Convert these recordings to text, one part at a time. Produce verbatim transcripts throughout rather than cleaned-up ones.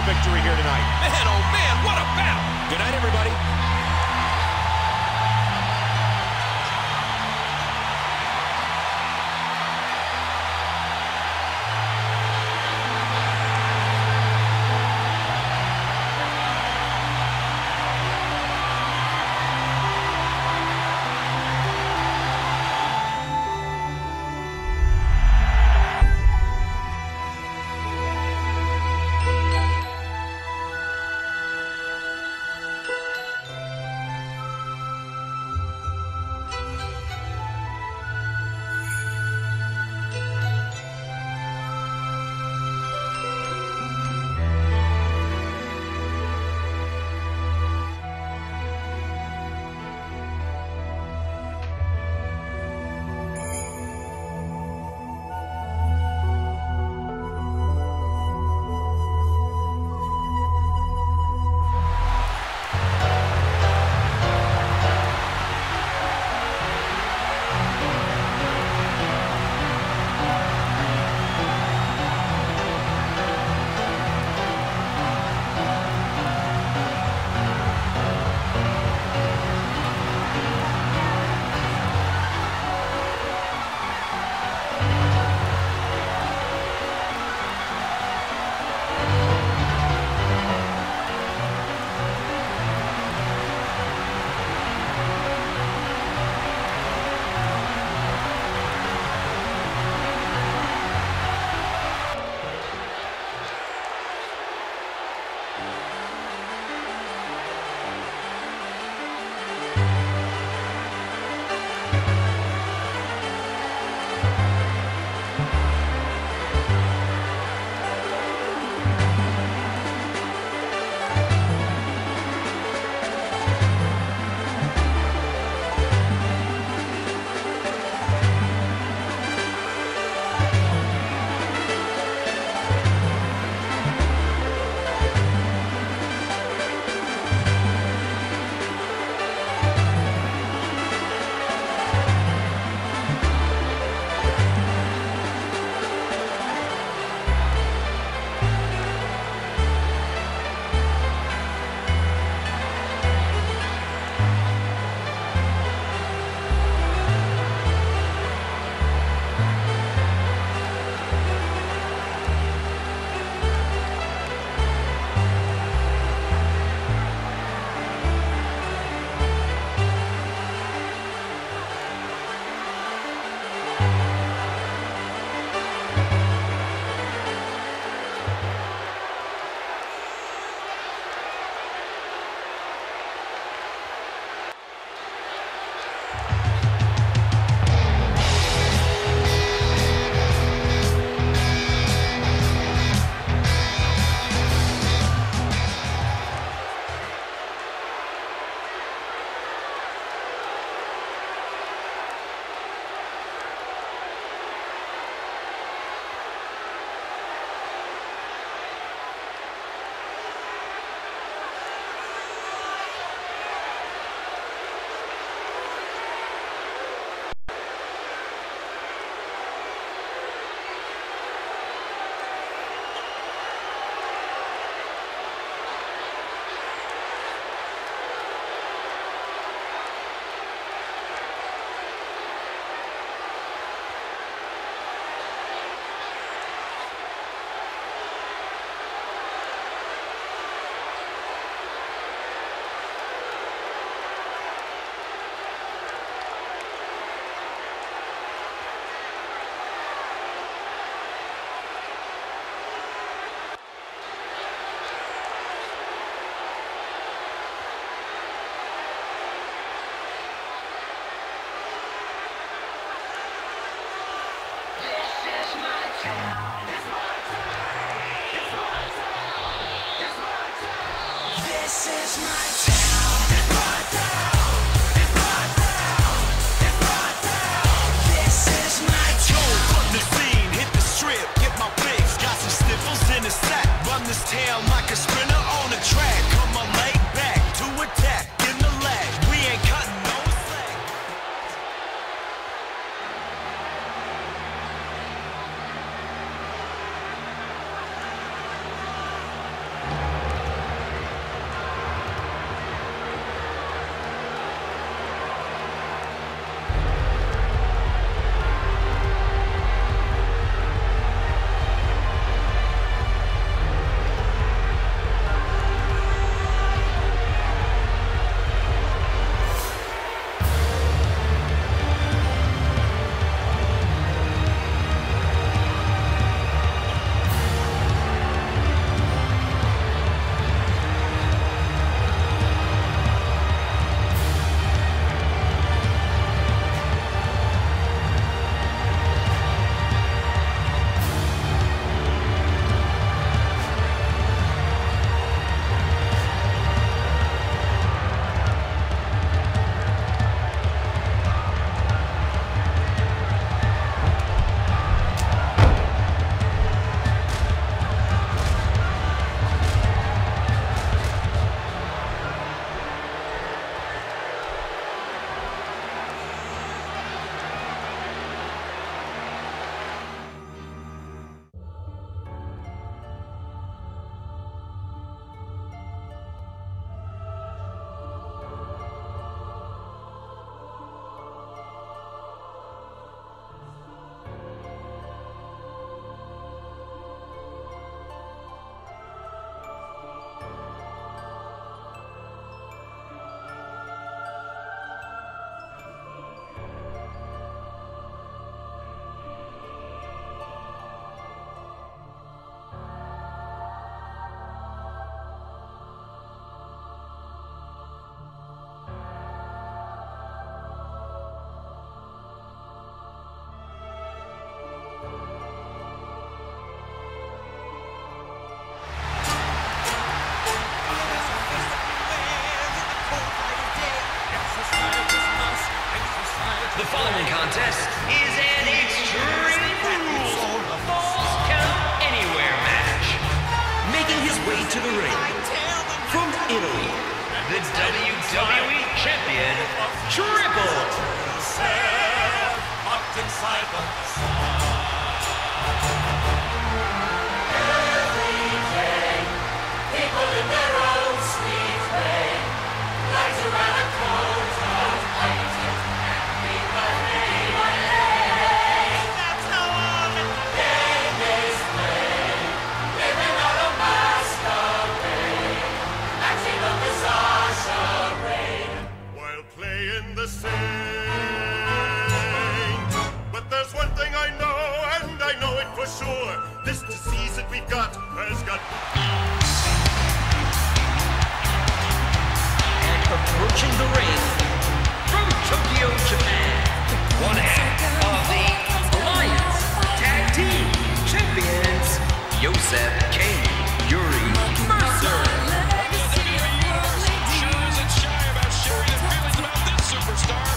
victory here tonight. Man, oh man, what a battle! Good night, everybody. The following contest is an Extreme Rules Falls Count Anywhere match. Making his way to the ring from Italy, the W W E Champion, Triple. Every day, people in their own sweet way like to run a coat of painted happy birthday my leg. That's how on the game is played, living on a masquerade, acting a bizarre charade while playing the same. But there's one thing I know, and I know it for sure. This disease that we've got has got. And approaching the ring from Tokyo, Japan, one half of the Alliance Tag Team Champions, Yosef King, Yuri Mercer. Sure isn't shy about sharing his feelings about this superstar.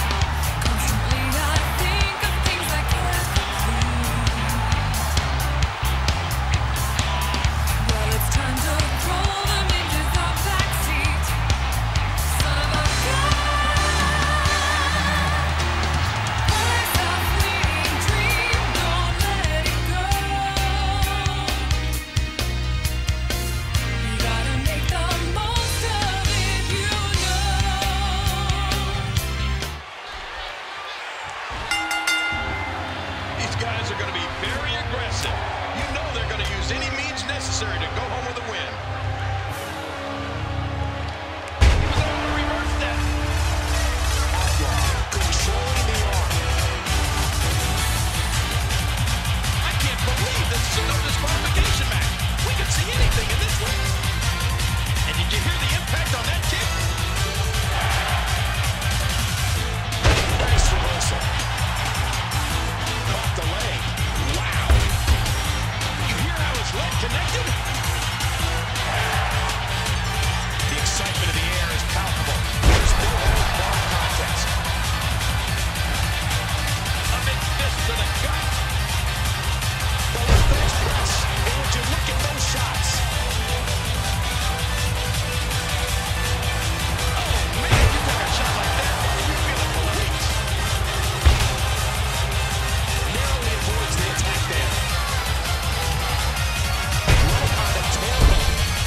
These guys are going to be very aggressive. You know they're going to use any means necessary to go home with a win. He was able to reverse that. Controlling the arm. I can't believe this is a no disqualification match. We could see anything in this one. And did you hear the impact on that kick? Nice reversal. Off the leg. Wow. You hear how his leg connected? The excitement of the air is palpable. There's no hold bar contest. A big fist to the gut. Well, the first press. And would you look at those shots? Oh, man, you took a shot like that. You feel it for weeks. Narrowly avoids the attack there. Right on the tailbone.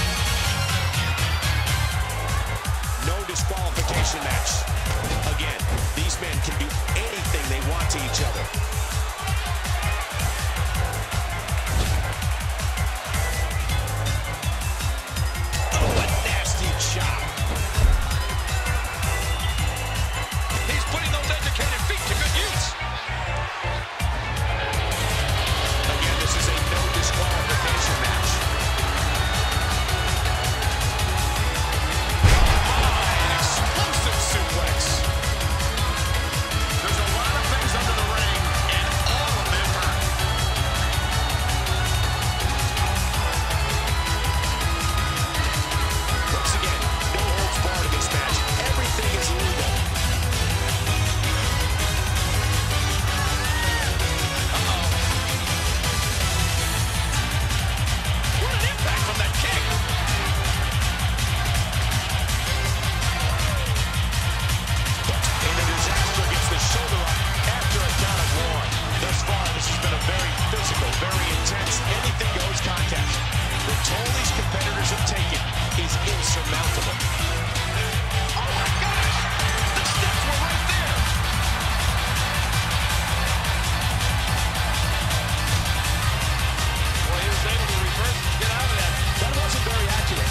No disqualification match. Again, these men can do anything they want to each other. Oh, a nasty chop. He's putting those educated feet to good use. Again, this is a no disqualification match. An explosive suplex. There's a lot of things under the ring, and all of them hurt. Once again, no holds barred in this match. Everything is legal. What an impact from that kick! And a disaster gets the shoulder up after a count of one. Thus far, this has been a very physical, very intense, anything goes contest. The toll these competitors have taken is insurmountable. Oh my gosh! The steps were right there! Well, he was able to reverse and get out of that. That wasn't very accurate.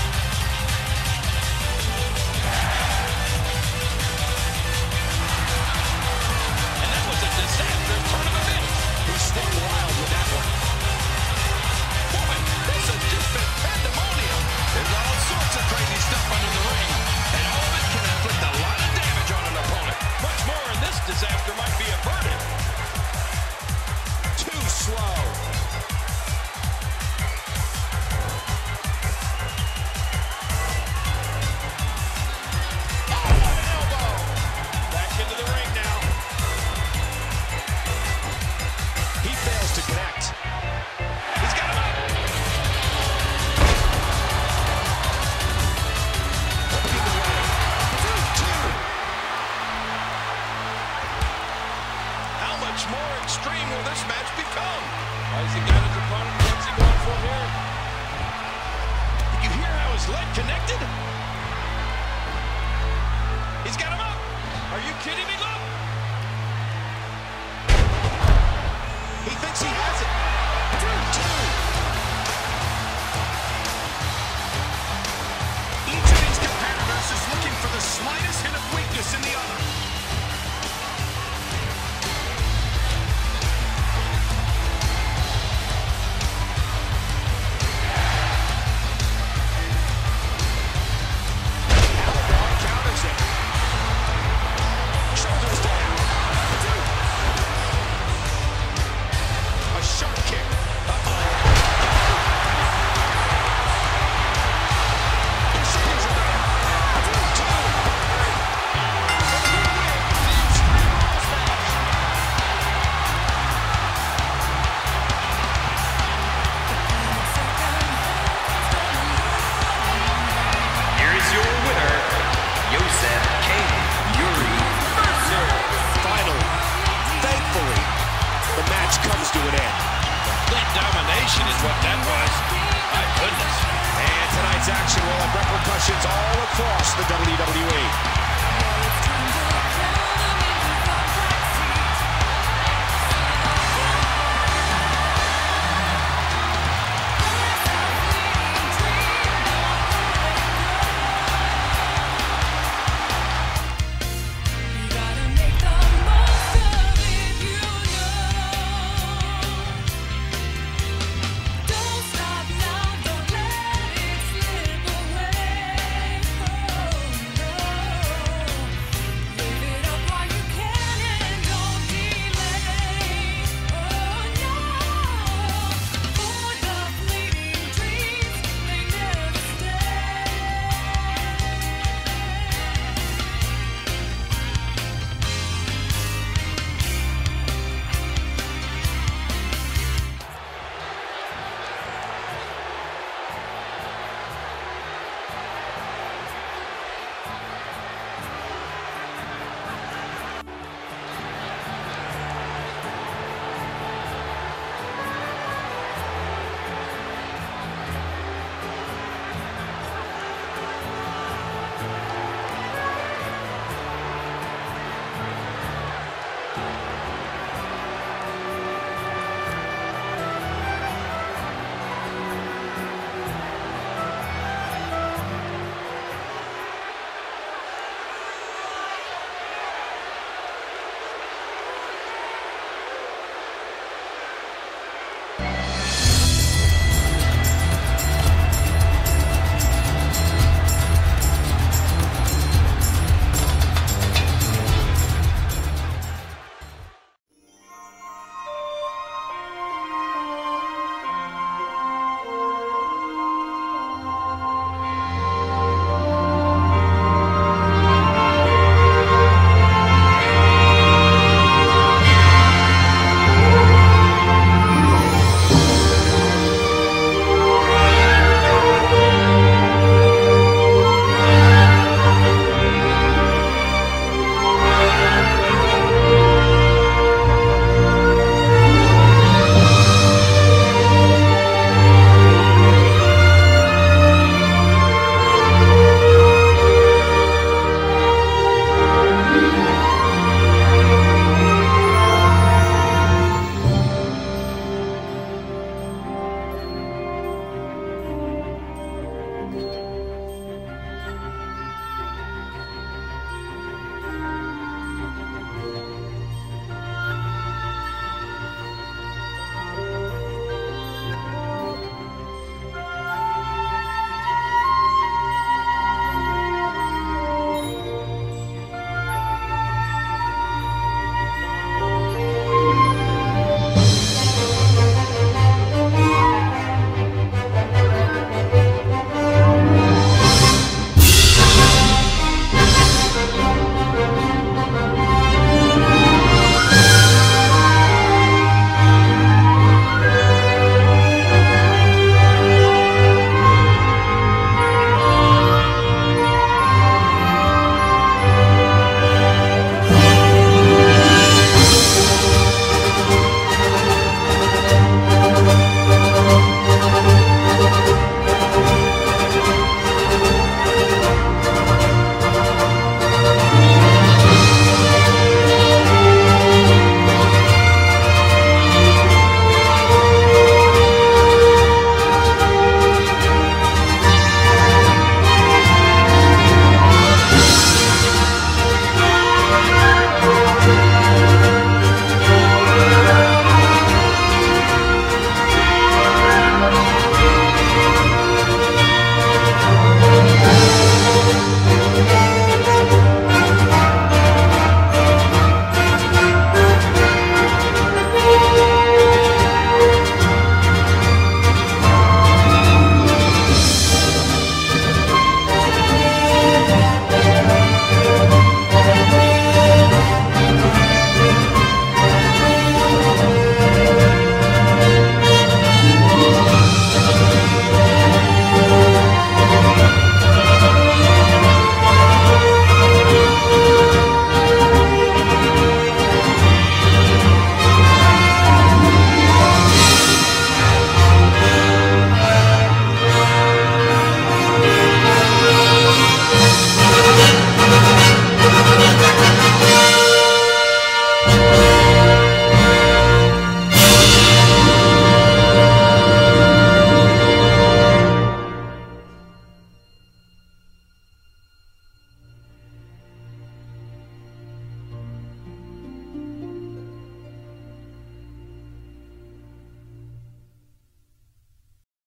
And that was a disastrous turn of events. He swung wild with that one. Boy, this has just been pandemonium. There's all sorts of crazy stuff under the extreme will this match become? Why has he got his opponent? What's he going for here? Did you hear how his leg connected? He's got him up. Are you kidding me? Look! He thinks he has it. Two, two. Each of these competitors is looking for the slightest hint of weakness in the other. Comes to an end. Complete domination is what that was. My goodness. And tonight's action will have repercussions all across the W W E.